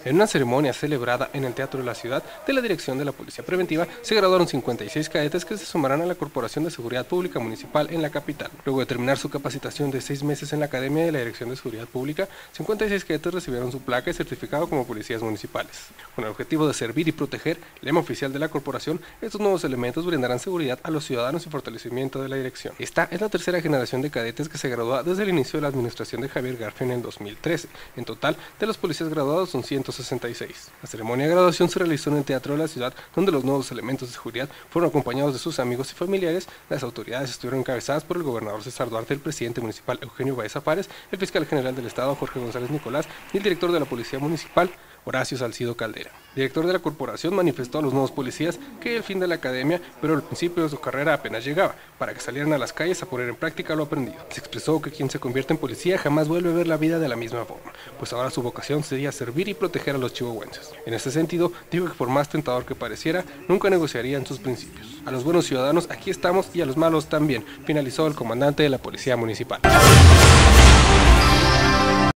En una ceremonia celebrada en el Teatro de la Ciudad de la Dirección de la Policía Preventiva, se graduaron 56 cadetes que se sumarán a la Corporación de Seguridad Pública Municipal en la capital. Luego de terminar su capacitación de 6 meses en la Academia de la Dirección de Seguridad Pública, 56 cadetes recibieron su placa y certificado como policías municipales. Con el objetivo de servir y proteger, lema oficial de la corporación, estos nuevos elementos brindarán seguridad a los ciudadanos y fortalecimiento de la dirección. Esta es la tercera generación de cadetes que se gradúa desde el inicio de la administración de Javier Garfio en el 2013. En total, de los policías graduados son 166. La ceremonia de graduación se realizó en el Teatro de la Ciudad, donde los nuevos elementos de seguridad fueron acompañados de sus amigos y familiares. Las autoridades estuvieron encabezadas por el gobernador César Duarte, el presidente municipal Eugenio Baeza Párez, el fiscal general del Estado Jorge González Nicolás y el director de la Policía Municipal Horacio Salcido Caldera. El director de la corporación manifestó a los nuevos policías que el fin de la academia, pero el principio de su carrera apenas llegaba, para que salieran a las calles a poner en práctica lo aprendido. Se expresó que quien se convierte en policía jamás vuelve a ver la vida de la misma forma, pues ahora su vocación sería servir y proteger a los chihuahuenses. En este sentido, dijo que por más tentador que pareciera, nunca negociarían sus principios. A los buenos ciudadanos aquí estamos y a los malos también, finalizó el comandante de la Policía Municipal.